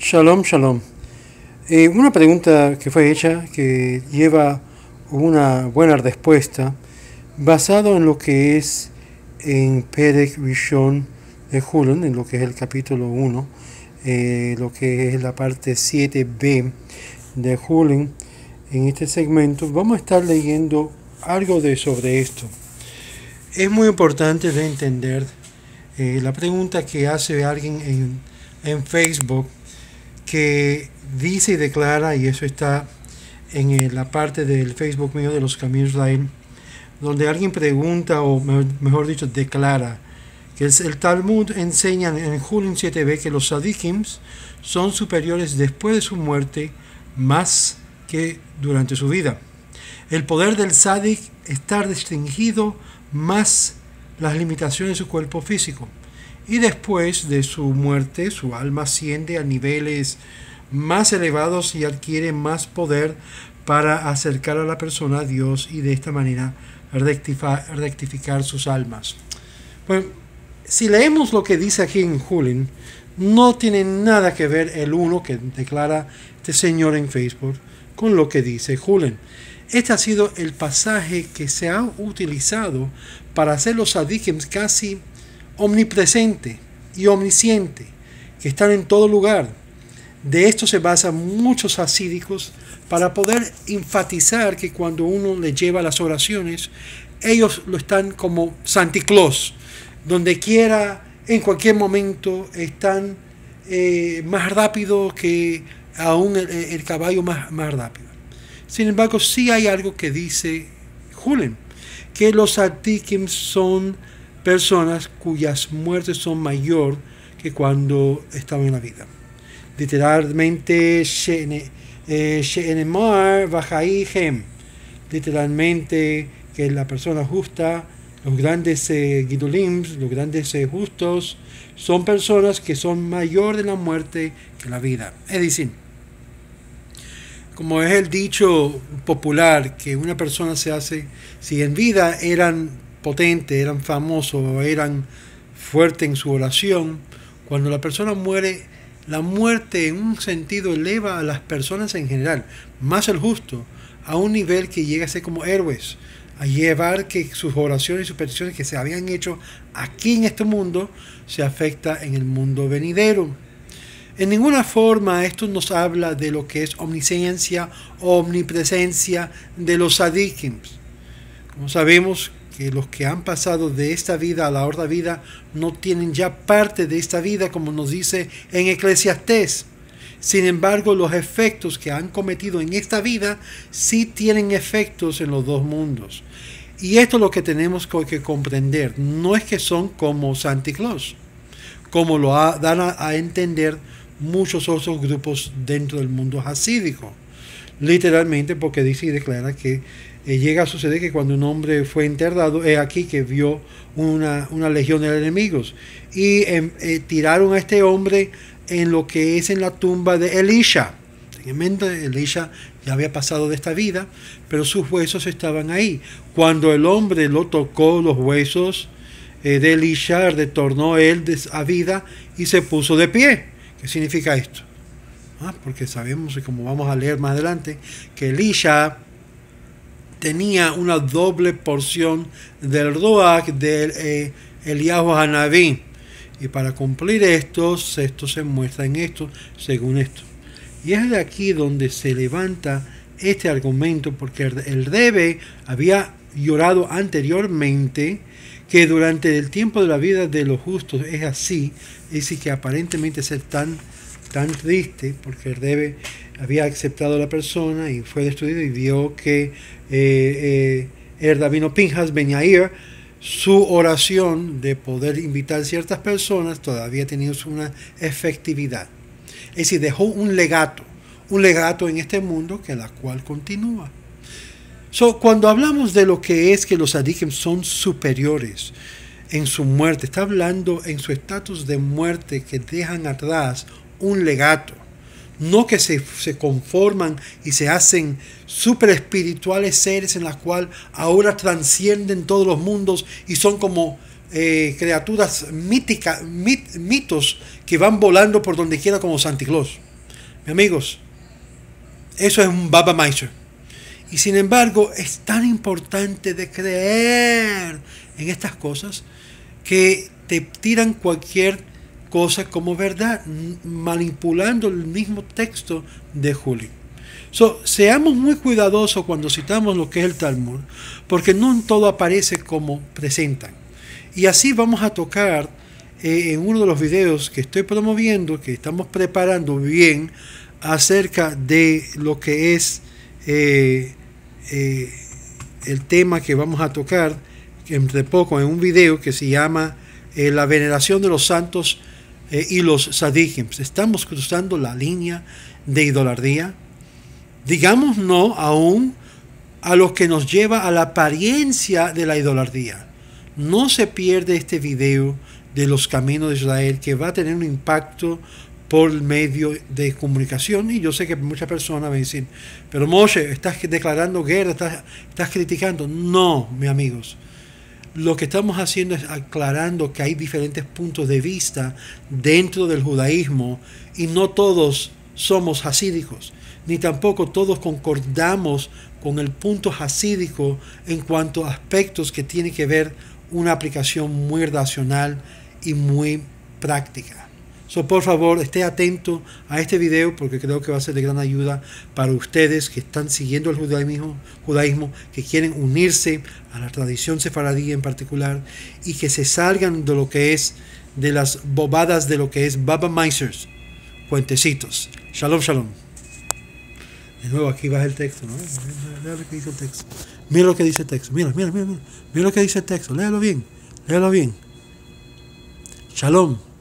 Shalom, shalom. Una pregunta que fue hecha que lleva una buena respuesta basado en lo que es en Perek Rishon de Hulun, en lo que es el capítulo 1, lo que es la parte 7b de Hulun. En este segmento vamos a estar leyendo algo sobre esto. Es muy importante de entender la pregunta que hace alguien en Facebook, que dice y declara, y eso está en la parte del Facebook mío de los Caminos Israel, donde alguien pregunta, o mejor dicho, declara, que el Talmud enseña en Hulun 7b que los tzadikim son superiores después de su muerte más que durante su vida. El poder del tzadik está restringido más las limitaciones de su cuerpo físico. Y después de su muerte, su alma asciende a niveles más elevados y adquiere más poder para acercar a la persona a Dios y de esta manera rectificar sus almas. Bueno, si leemos lo que dice aquí en Hulun, no tiene nada que ver el uno que declara este señor en Facebook con lo que dice Hulun. Este ha sido el pasaje que se ha utilizado para hacer los tzadikim casi omnipresente y omnisciente, que están en todo lugar. De esto se basan muchos hasídicos para poder enfatizar que cuando uno le lleva las oraciones, ellos lo están como Santa Claus, donde quiera, en cualquier momento, están más rápido que aún el caballo más rápido. Sin embargo, sí hay algo que dice Hulun, que los tzadikim son personas cuyas muertes son mayor que cuando estaban en la vida. Literalmente, She'enemar Vahaihem, literalmente que la persona justa, los grandes Gidolim, los grandes justos, son personas que son mayor de la muerte que la vida. Es decir, como es el dicho popular, que una persona se hace, si en vida eran potentes, eran famosos, eran fuertes en su oración, cuando la persona muere, la muerte en un sentido eleva a las personas en general, más el justo, a un nivel que llega a ser como héroes, a llevar que sus oraciones y sus peticiones que se habían hecho aquí en este mundo se afecta en el mundo venidero. En ninguna forma esto nos habla de lo que es omnisciencia o omnipresencia de los tzadikim. Como sabemos que los que han pasado de esta vida a la otra vida no tienen ya parte de esta vida, como nos dice en Eclesiastés. Sin embargo, los efectos que han cometido en esta vida sí tienen efectos en los dos mundos. Y esto es lo que tenemos que comprender. No es que son como Santa Claus, como lo dan a entender muchos otros grupos dentro del mundo hasídico. Literalmente, porque dice y declara que llega a suceder que cuando un hombre fue enterrado, es aquí que vio una legión de enemigos y tiraron a este hombre en lo que es en la tumba de Elisha. Elisha ya había pasado de esta vida, pero sus huesos estaban ahí. Cuando el hombre lo tocó, los huesos de Elisha, retornó él a vida y se puso de pie. ¿Qué significa esto? Porque sabemos, y como vamos a leer más adelante, que Elisha tenía una doble porción del Ruach de Eliyahu Hanaví. Y para cumplir esto se muestra en esto, según esto. Y es de aquí donde se levanta este argumento, porque el Rebbe había llorado anteriormente que durante el tiempo de la vida de los justos es así, es decir, que aparentemente es tan triste, porque el Rebbe había aceptado a la persona y fue destruido y vio que el rabino Pinhas Ben Yair, su oración de poder invitar a ciertas personas todavía tenía una efectividad. Es decir, dejó un legato en este mundo que la cual continúa. Cuando hablamos de lo que es que los tzadikim son superiores en su muerte, está hablando en su estatus de muerte que dejan atrás un legato. No que se conforman y se hacen super espirituales seres en la cual ahora trascienden todos los mundos y son como criaturas míticas, mitos que van volando por donde quiera como Santa Claus. Mis amigos, eso es un Baba Meister. Y sin embargo, es tan importante de creer en estas cosas que te tiran cualquier cosa como verdad, manipulando el mismo texto de Juli. Seamos muy cuidadosos cuando citamos lo que es el Talmud, porque no en todo aparece como presentan. Y así vamos a tocar en uno de los videos que estoy promoviendo, que estamos preparando bien, acerca de lo que es el tema que vamos a tocar entre poco en un video que se llama la veneración de los santos y los sadikim. Estamos cruzando la línea de idolatría. Digamos no aún a lo que nos lleva a la apariencia de la idolatría. No se pierde este video de los caminos de Israel, que va a tener un impacto por medio de comunicación. Y yo sé que muchas personas van a decir, pero Moshe, estás declarando guerra, estás criticando. No, mis amigos. Lo que estamos haciendo es aclarando que hay diferentes puntos de vista dentro del judaísmo y no todos somos hasídicos, ni tampoco todos concordamos con el punto hasídico en cuanto a aspectos que tienen que ver una aplicación muy racional y muy práctica. Por favor, esté atento a este video porque creo que va a ser de gran ayuda para ustedes que están siguiendo el judaísmo, que quieren unirse a la tradición sefaradí en particular y que se salgan de lo que es, de las bobadas de lo que es Baba Meisters, cuentecitos. Shalom, shalom. De nuevo aquí va el texto, ¿no? Mira lo que dice el texto. Mira lo que dice el texto. Mira lo que dice el texto. Léalo bien. Shalom.